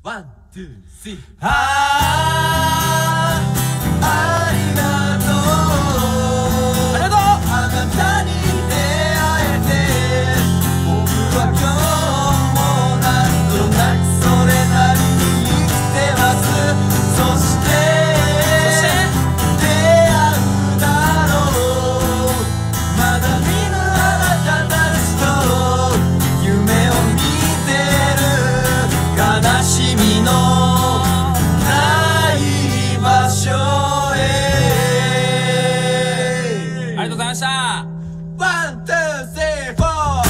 ワン、ツー、スリー。 ありがとう。 ありがとう。 あなたに出会えて、僕は今日もなんとなくそれなりに生きてます。そして出会うだろう。まだ見ぬあなたたちと夢を見てる。悲しみのない場所へ。 ありがとうございました。 ワン、ツー、スリー、フォー。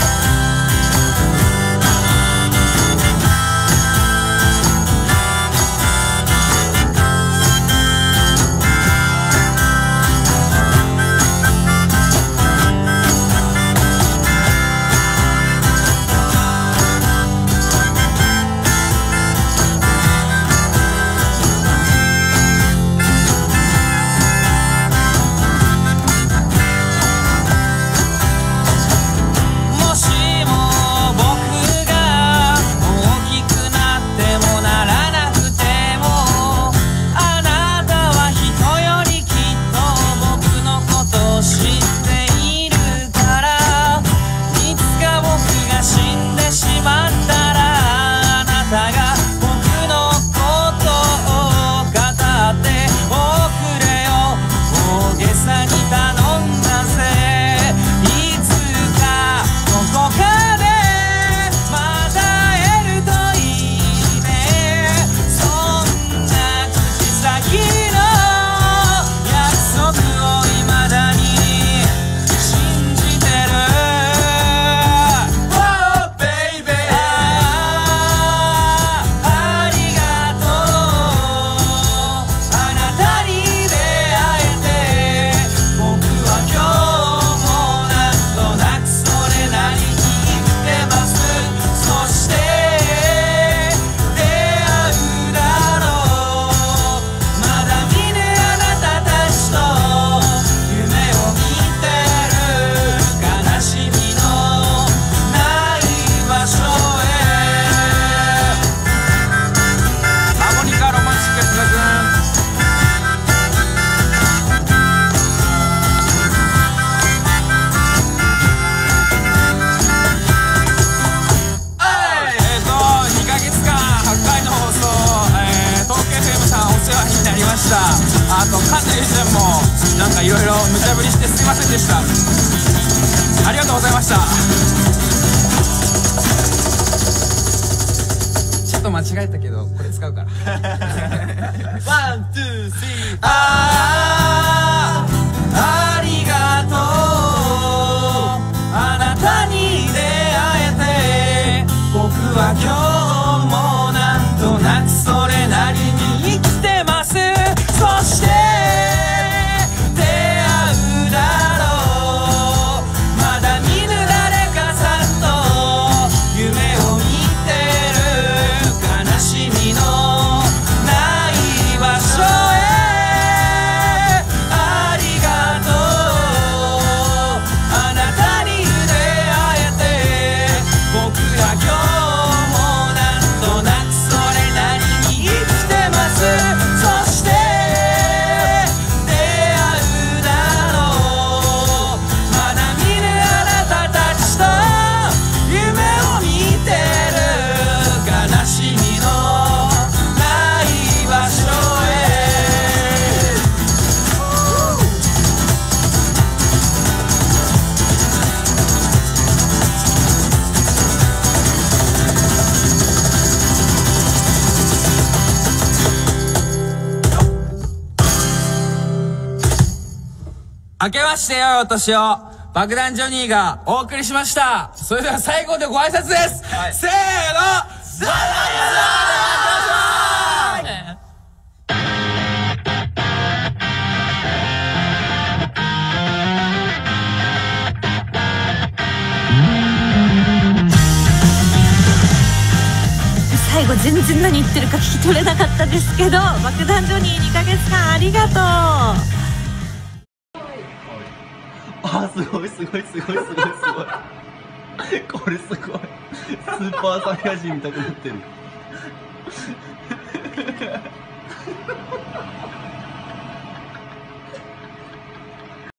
あとカンヌ以前もなんかいろいろ無茶ぶりしてすいませんでした。ありがとうございました。ちょっと間違えたけどこれ使うからワン、ツー、スリー。 ありがとう。あなたに出会えて、僕は今日もなんとなくそれなりに生きてます。そして出会うだろう。まだ見ぬ誰かさんと夢を見てる。悲しみのない場所へ。ありがとう。あなたに出会えて、僕ら今日もなんとなくそれなりに生きてます。そして出会うだろう。まだ見ぬあなたたちと夢を見てる。悲しみのない場所へ。 明けましてよいお年を、爆弾ジョニーがお送りしました。それでは最後でご挨拶です、せーの、さよなら。 最後全然何言ってるか聞き取れなかったですけど、爆弾ジョニー2ヶ月間ありがとう。 あ、すごいすごいすごいすごいすごいこれすごいスーパーサイヤ人みたくなってる。 す